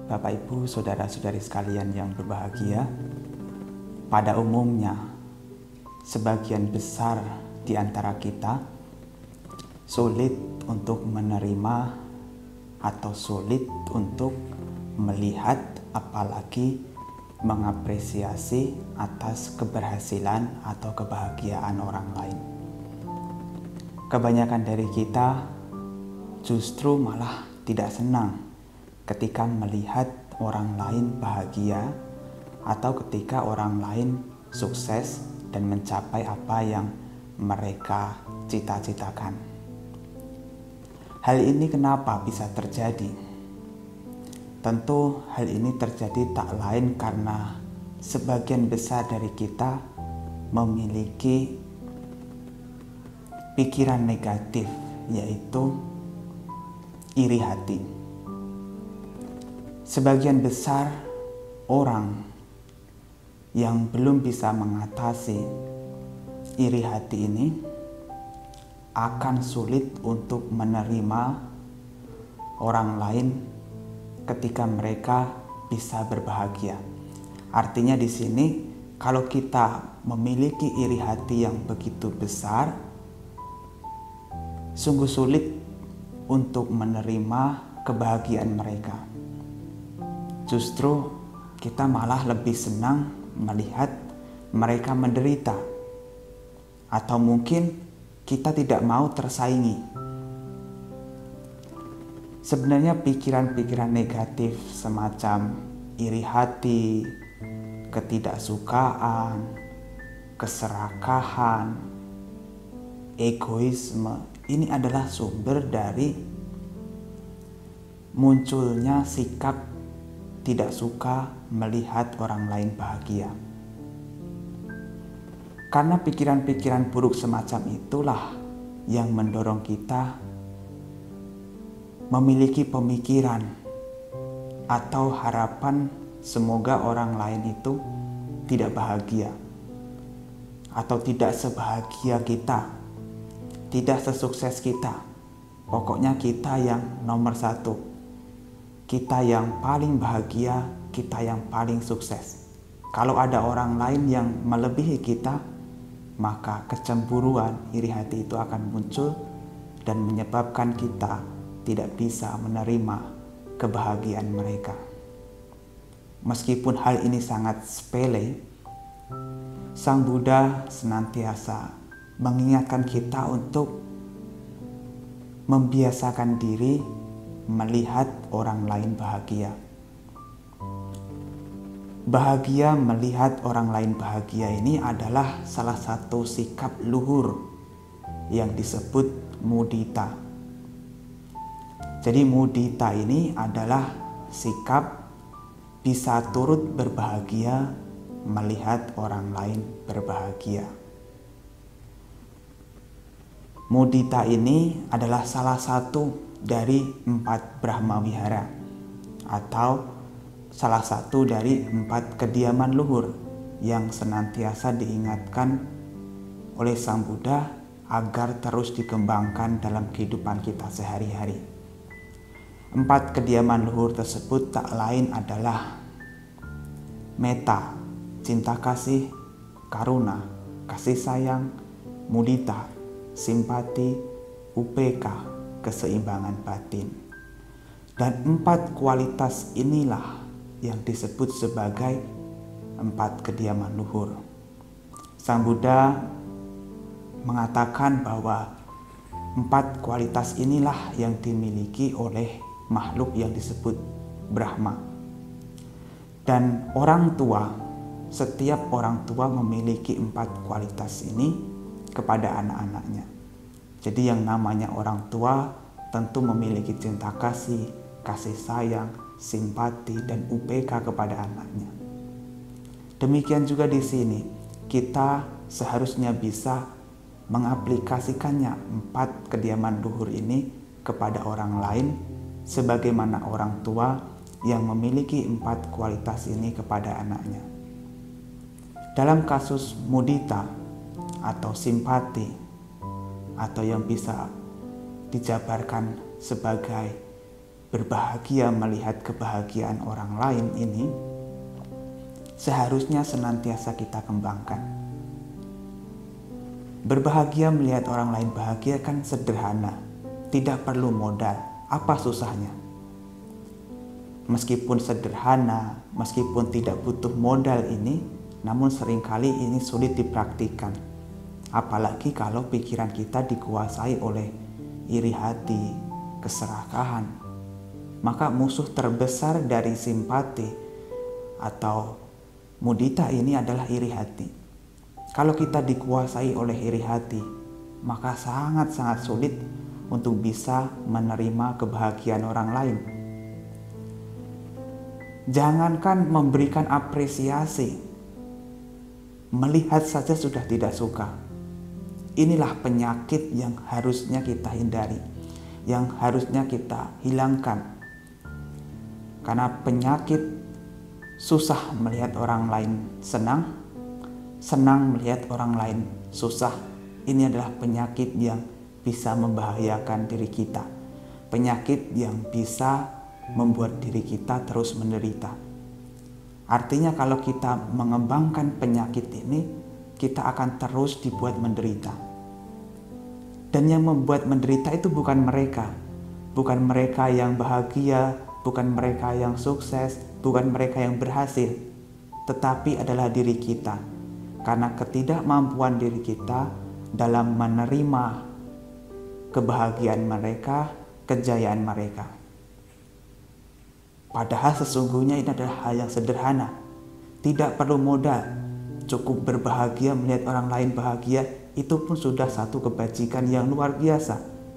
Bapak, Ibu, saudara-saudari sekalian yang berbahagia, pada umumnya sebagian besar di antara kita sulit untuk menerima atau sulit untuk melihat, apalagi mengapresiasi atas keberhasilan atau kebahagiaan orang lain. Kebanyakan dari kita justru malah tidak senang ketika melihat orang lain bahagia atau ketika orang lain sukses dan mencapai apa yang mereka cita-citakan. Hal ini kenapa bisa terjadi? Tentu hal ini terjadi tak lain karena sebagian besar dari kita memiliki pikiran negatif, yaitu iri hati. Sebagian besar orang yang belum bisa mengatasi iri hati ini akan sulit untuk menerima orang lain ketika mereka bisa berbahagia. Artinya di sini, kalau kita memiliki iri hati yang begitu besar, sungguh sulit untuk menerima kebahagiaan mereka. Justru kita malah lebih senang melihat mereka menderita, atau mungkin kita tidak mau tersaingi. Sebenarnya pikiran-pikiran negatif semacam iri hati, ketidaksukaan, keserakahan, egoisme, ini adalah sumber dari munculnya sikap tidak suka melihat orang lain bahagia. Karena pikiran-pikiran buruk semacam itulah yang mendorong kita memiliki pemikiran atau harapan semoga orang lain itu tidak bahagia atau tidak sebahagia kita, tidak sesukses kita. Pokoknya kita yang nomor satu, kita yang paling bahagia, kita yang paling sukses. Kalau ada orang lain yang melebihi kita, maka kecemburuan, iri hati itu akan muncul dan menyebabkan kita tidak bisa menerima kebahagiaan mereka. Meskipun hal ini sangat sepele, Sang Buddha senantiasa mengingatkan kita untuk membiasakan diri melihat orang lain bahagia. Bahagia melihat orang lain bahagia ini adalah salah satu sikap luhur yang disebut mudita. Jadi mudita ini adalah sikap bisa turut berbahagia melihat orang lain berbahagia. Mudita ini adalah salah satu dari 4 Brahma Wihara atau salah satu dari 4 kediaman luhur yang senantiasa diingatkan oleh Sang Buddha agar terus dikembangkan dalam kehidupan kita sehari-hari. 4 kediaman luhur tersebut tak lain adalah metta, cinta kasih, karuna, kasih sayang, mudita, simpati, upeka, keseimbangan batin. Dan 4 kualitas inilah yang disebut sebagai 4 kediaman luhur. Sang Buddha mengatakan bahwa 4 kualitas inilah yang dimiliki oleh makhluk yang disebut Brahma. Dan orang tua, setiap orang tua memiliki 4 kualitas ini kepada anak-anaknya. Jadi yang namanya orang tua tentu memiliki cinta kasih, kasih sayang, simpati, dan upeka kepada anaknya. Demikian juga di sini, kita seharusnya bisa mengaplikasikannya 4 kediaman luhur ini kepada orang lain, sebagaimana orang tua yang memiliki 4 kualitas ini kepada anaknya. Dalam kasus mudita atau simpati, atau yang bisa dijabarkan sebagai berbahagia melihat kebahagiaan orang lain ini seharusnya senantiasa kita kembangkan. Berbahagia melihat orang lain bahagia kan sederhana, tidak perlu modal. Apa susahnya? Meskipun sederhana, meskipun tidak butuh modal ini, namun seringkali ini sulit dipraktikkan. Apalagi kalau pikiran kita dikuasai oleh iri hati, keserakahan. Maka musuh terbesar dari simpati atau mudita ini adalah iri hati. Kalau kita dikuasai oleh iri hati, maka sangat-sangat sulit untuk bisa menerima kebahagiaan orang lain. Jangankan memberikan apresiasi, melihat saja sudah tidak suka. Inilah penyakit yang harusnya kita hindari, yang harusnya kita hilangkan. Karena penyakit susah melihat orang lain senang, senang melihat orang lain susah. Ini adalah penyakit yang bisa membahayakan diri kita. Penyakit yang bisa membuat diri kita terus menderita. Artinya kalau kita mengembangkan penyakit ini, kita akan terus dibuat menderita. Dan yang membuat menderita itu bukan mereka. Bukan mereka yang bahagia, bukan mereka yang sukses, bukan mereka yang berhasil. Tetapi adalah diri kita. Karena ketidakmampuan diri kita dalam menerima kebahagiaan mereka, kejayaan mereka. Padahal sesungguhnya ini adalah hal yang sederhana. Tidak perlu modal. Cukup berbahagia melihat orang lain bahagia, itu pun sudah satu kebajikan yang luar biasa.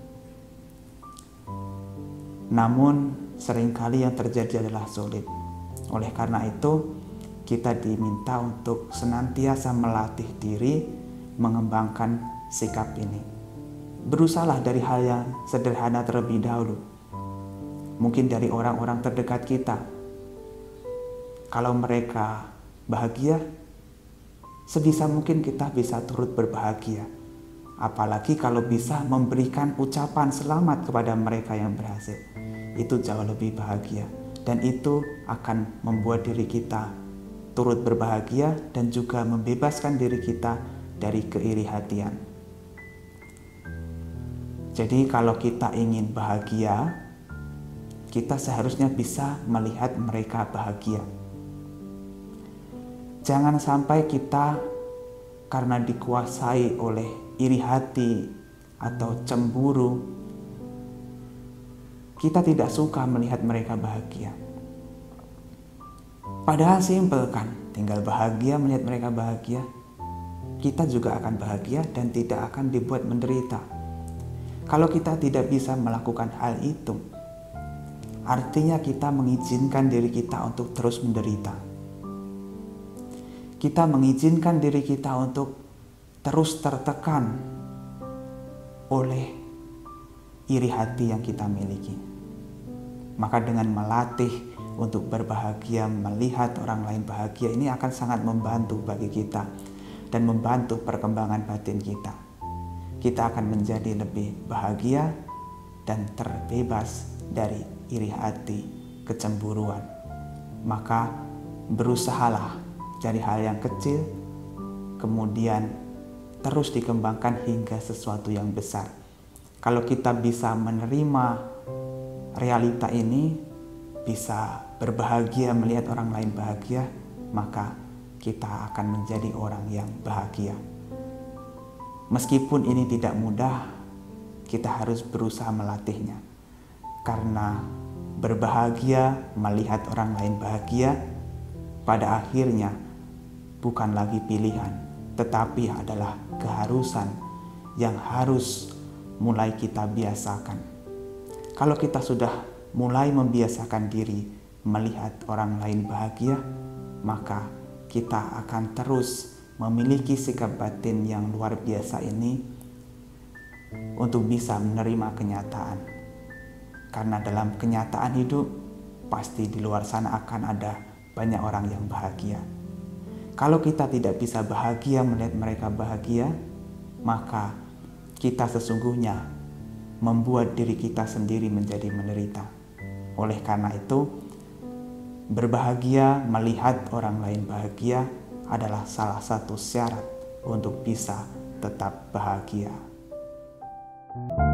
Namun seringkali yang terjadi adalah sulit. Oleh karena itu, kita diminta untuk senantiasa melatih diri mengembangkan sikap ini. Berusahalah dari hal yang sederhana terlebih dahulu. Mungkin dari orang-orang terdekat kita. Kalau mereka bahagia, sebisa mungkin kita bisa turut berbahagia. Apalagi kalau bisa memberikan ucapan selamat kepada mereka yang berhasil. Itu jauh lebih bahagia. Dan itu akan membuat diri kita turut berbahagia dan juga membebaskan diri kita dari keirihatian. Jadi kalau kita ingin bahagia, kita seharusnya bisa melihat mereka bahagia. Jangan sampai kita karena dikuasai oleh iri hati atau cemburu, kita tidak suka melihat mereka bahagia. Padahal simpel kan, tinggal bahagia melihat mereka bahagia, kita juga akan bahagia dan tidak akan dibuat menderita. Kalau kita tidak bisa melakukan hal itu, artinya kita mengizinkan diri kita untuk terus menderita. Kita mengizinkan diri kita untuk terus tertekan oleh iri hati yang kita miliki. Maka dengan melatih untuk berbahagia, melihat orang lain bahagia, ini akan sangat membantu bagi kita dan membantu perkembangan batin kita. Kita akan menjadi lebih bahagia dan terbebas dari iri hati, kecemburuan. Maka berusahalah dari hal yang kecil, kemudian terus dikembangkan hingga sesuatu yang besar. Kalau kita bisa menerima realita ini, bisa berbahagia melihat orang lain bahagia, maka kita akan menjadi orang yang bahagia. Meskipun ini tidak mudah, kita harus berusaha melatihnya. Karena berbahagia melihat orang lain bahagia pada akhirnya bukan lagi pilihan, tetapi adalah keharusan yang harus mulai kita biasakan. Kalau kita sudah mulai membiasakan diri melihat orang lain bahagia, maka kita akan terus memiliki sikap batin yang luar biasa ini untuk bisa menerima kenyataan. Karena dalam kenyataan hidup, pasti di luar sana akan ada banyak orang yang bahagia. Kalau kita tidak bisa bahagia melihat mereka bahagia, maka kita sesungguhnya membuat diri kita sendiri menjadi menderita. Oleh karena itu, berbahagia melihat orang lain bahagia adalah salah satu syarat untuk bisa tetap bahagia.